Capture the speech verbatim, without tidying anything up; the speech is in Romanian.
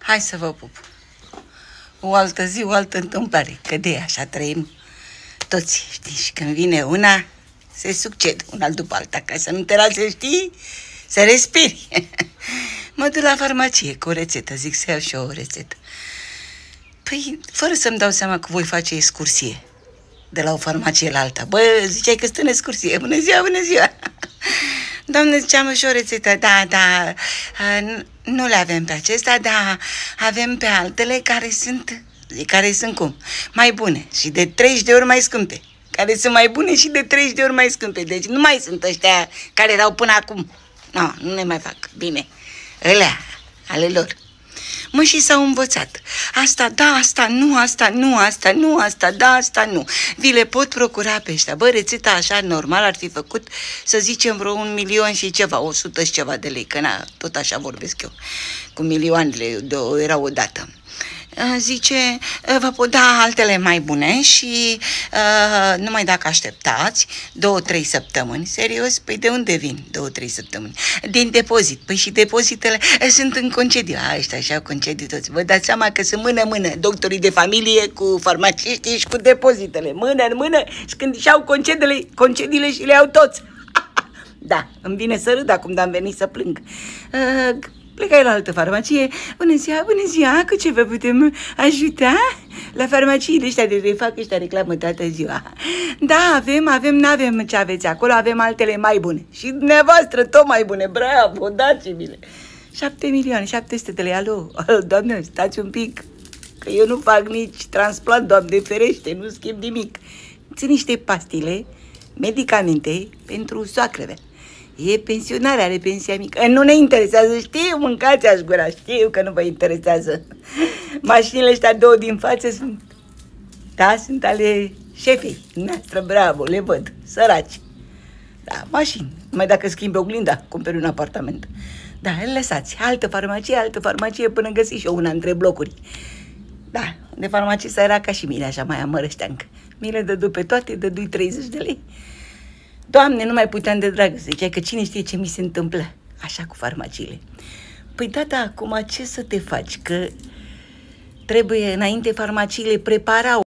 Hai să vă pup. O altă zi, o altă întâmplare, că de așa trăim toți, știi? Și când vine una, se succede una după alta, ca să nu te lase, știi? Să respiri. Mă duc la farmacie cu o rețetă, zic să iau și eu o rețetă. Păi, fără să-mi dau seama că voi face excursie de la o farmacie la alta. Bă, ziceai că sunt în excursie. Bună ziua, bună ziua! Doamne, ziceam și o rețetă. Da, da, nu le avem pe acestea, dar avem pe altele care sunt, care sunt cum? Mai bune și de treizeci de ori mai scumpe. Care sunt mai bune și de treizeci de ori mai scumpe. Deci nu mai sunt ăștia care erau până acum. No, nu ne mai fac. Bine. Ălea, ale lor. Mă, și s-au învățat. Asta, da, asta, nu, asta, nu, asta, nu, asta, da, asta, nu. Vi le pot procura pe ăștia. Bă, rețeta așa normal ar fi făcut, să zicem, vreo un milion și ceva, o sută și ceva de lei, că na, tot așa vorbesc eu, cu milioanele, de, era odată. Zice, vă pot da altele mai bune și uh, numai dacă așteptați două, trei săptămâni. Serios? Păi de unde vin două, trei săptămâni? Din depozit. Păi și depozitele sunt în concediu. A, ăștia și-au concediu toți. Vă dați seama că sunt mână-mână doctorii de familie cu farmaciștii și cu depozitele. Mână în mână și când și-au concediile, concediile și le au toți. Da, îmi vine să râd acum, dar am venit să plâng. Uh, Plecai la altă farmacie. Bună ziua, bună ziua, cu ce vă putem ajuta? La farmaciile ăștia de fac ăștia reclamă toată ziua. Da, avem, avem, n-avem ce aveți acolo, avem altele mai bune. Și dumneavoastră tot mai bune, bravo, dați-mi-le. Șapte milioane, șapte sute de lei, alo, alo, doamne, stați un pic, că eu nu fac nici transplant, Doamne ferește, nu schimb nimic. Țin niște pastile, medicamente pentru soacră. E pensionare, are pensia mică. Nu ne interesează, știu, mâncați aș gura, știu că nu vă interesează. Mașinile ăștia două din față sunt, da, sunt ale șefei noastră, bravo, le văd, săraci. Da, mașini, numai dacă schimbi oglinda, cumperi un apartament. Da, îl lăsați, altă farmacie, altă farmacie, până găsi și eu una între blocuri. Da, de farmacie era ca și mine, așa mai amărășteancă. Mi le dădu pe toate, dădu-i treizeci de lei. Doamne, nu mai puteam de dragă, ziceai că cine știe ce mi se întâmplă, așa cu farmaciile. Păi da, da, acum ce să te faci, că trebuie înainte farmaciile preparau